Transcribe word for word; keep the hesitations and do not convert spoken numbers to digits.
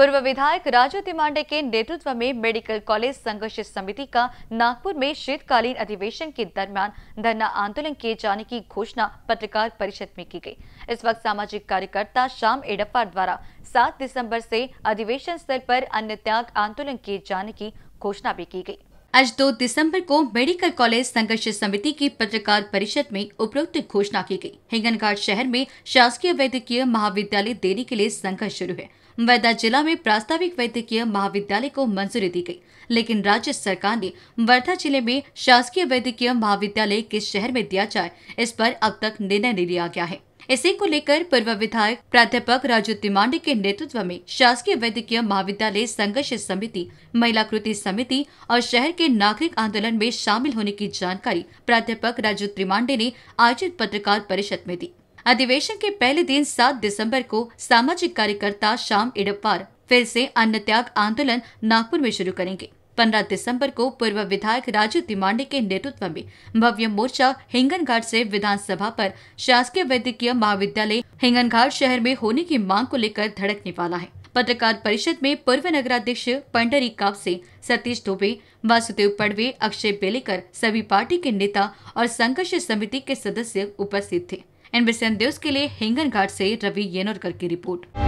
पूर्व विधायक राजू तिमांडे के नेतृत्व में मेडिकल कॉलेज संघर्ष समिति का नागपुर में शीतकालीन अधिवेशन के दरमियान धरना आंदोलन किए जाने की घोषणा पत्रकार परिषद में की गई। इस वक्त सामाजिक कार्यकर्ता श्याम एडप्पार द्वारा सात दिसंबर से अधिवेशन स्थल पर अन्न त्याग आंदोलन किए जाने की घोषणा भी की गई। आज दो दिसंबर को मेडिकल कॉलेज संघर्ष समिति की पत्रकार परिषद में उपरोक्त घोषणा की गई। हिंगनघाट शहर में शासकीय वैद्यकीय महाविद्यालय देने के लिए संघर्ष शुरू है। वर्धा जिला में प्रास्ताविक वैद्यकीय महाविद्यालय को मंजूरी दी गई, लेकिन राज्य सरकार ने वर्धा जिले में शासकीय वैद्यकीय महाविद्यालय किस शहर में दिया जाए, इस पर अब तक निर्णय नहीं लिया गया है। इसी को लेकर पूर्व विधायक प्राध्यापक राजू तिमांडे के नेतृत्व में शासकीय वैद्यकीय महाविद्यालय संघर्ष समिति, महिला कृति समिति और शहर के नागरिक आंदोलन में शामिल होने की जानकारी प्राध्यापक राजू तिमांडे ने आयोजित पत्रकार परिषद में दी। अधिवेशन के पहले दिन सात दिसंबर को सामाजिक कार्यकर्ता श्याम एडप्पार फिर से अन्न त्याग आंदोलन नागपुर में शुरू करेंगे। पंद्रह दिसंबर को पूर्व विधायक राजू तिमांडे के नेतृत्व में भव्य मोर्चा हिंगनघाट से विधानसभा पर शासकीय वैद्यकीय महाविद्यालय हिंगनघाट शहर में होने की मांग को लेकर धड़कने वाला है। पत्रकार परिषद में पूर्व नगराध्यक्ष पंडरी कापसे, सतीश दुबे, वासुदेव पड़वे, अक्षय बेलेकर, सभी पार्टी के नेता और संघर्ष समिति के सदस्य उपस्थित थे। एनबीसी न्यूज के लिए हिंगनघाट से रवि येनोरकर की रिपोर्ट।